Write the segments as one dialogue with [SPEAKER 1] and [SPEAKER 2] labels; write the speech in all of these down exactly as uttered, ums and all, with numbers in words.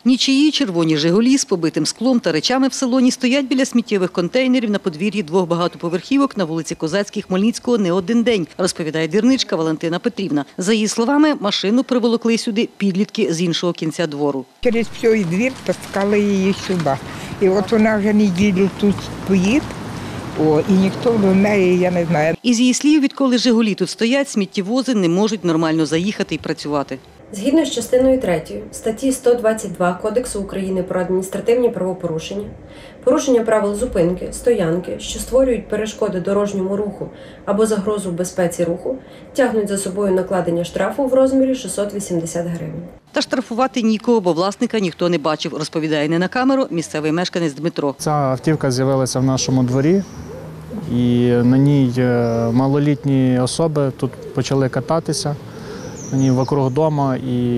[SPEAKER 1] Нічиї червоні «Жигулі» з побитим склом та речами в салоні стоять біля сміттєвих контейнерів на подвір'ї двох багатоповерхівок на вулиці Козацькій Хмельницького не один день, розповідає двірничка Валентина Петрівна. За її словами, машину приволокли сюди підлітки з іншого кінця двору.
[SPEAKER 2] Через всю двір таскали її сюди. І от вона вже неділю тут стоїть. О, і ніхто до неї, я не знаю.
[SPEAKER 1] Із її слів, відколи «Жигулі» тут стоять, сміттєвози не можуть нормально заїхати і працювати.
[SPEAKER 3] Згідно з частиною третьою статті сто двадцять два Кодексу України про адміністративні правопорушення, порушення правил зупинки, стоянки, що створюють перешкоди дорожньому руху або загрозу безпеці руху, тягнуть за собою накладення штрафу в розмірі шістсот вісімдесят гривень.
[SPEAKER 1] Та штрафувати нікого, бо власника ніхто не бачив, розповідає не на камеру місцевий мешканець Дмитро.
[SPEAKER 4] Ця автівка з'явилася в нашому дворі, і на ній малолітні особи тут почали кататися. Мені вокруг дому, і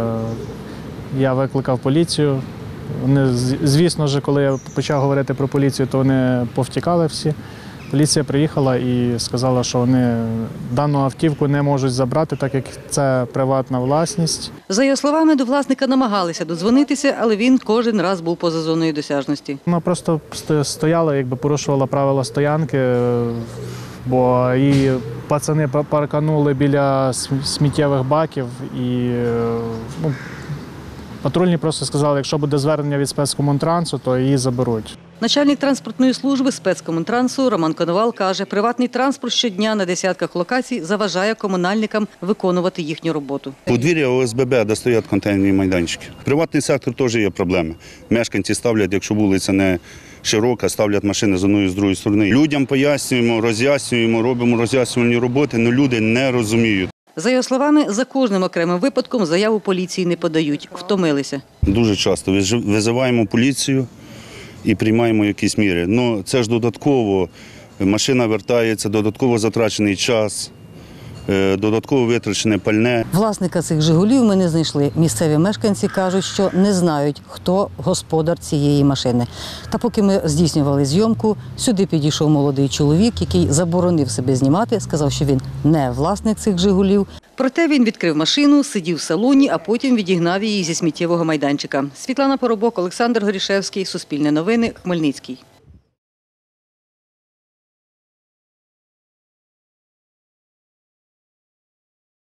[SPEAKER 4] я викликав поліцію. Вони, звісно ж, коли я почав говорити про поліцію, то вони повтікали всі. Поліція приїхала і сказала, що вони дану автівку не можуть забрати, так як це приватна власність.
[SPEAKER 1] За його словами, до власника намагалися додзвонитися, але він кожен раз був поза зоною досяжності.
[SPEAKER 4] Вона просто стояла, якби порушувала правила стоянки, бо її пацани парканули біля сміттєвих баків, і ну, патрульні просто сказали, якщо буде звернення від спецкомунтрансу, то її заберуть.
[SPEAKER 1] Начальник транспортної служби спецкомунтрансу Роман Коновал каже, приватний транспорт щодня на десятках локацій заважає комунальникам виконувати їхню роботу.
[SPEAKER 5] Подвір'я О С Б Б, де стоять контейнерні майданчики. Приватний сектор теж є проблеми. Мешканці ставлять, якщо вулиця не широка, ставлять машини з одної і з другої сторони. Людям пояснюємо, роз'яснюємо, робимо роз'яснювальні роботи, але люди не розуміють.
[SPEAKER 1] За його словами, за кожним окремим випадком заяву поліції не подають, втомилися.
[SPEAKER 5] Дуже часто визиваємо поліцію і приймаємо якісь міри. Ну, це ж додатково, машина вертається, додатково затрачений час, додатково витрачене пальне.
[SPEAKER 1] Власника цих «Жигулів» ми не знайшли. Місцеві мешканці кажуть, що не знають, хто господар цієї машини. Та поки ми здійснювали зйомку, сюди підійшов молодий чоловік, який заборонив себе знімати, сказав, що він не власник цих «Жигулів». Проте він відкрив машину, сидів в салоні, а потім відігнав її зі сміттєвого майданчика. Світлана Поробок, Олександр Горішевський, Суспільне новини, Хмельницький.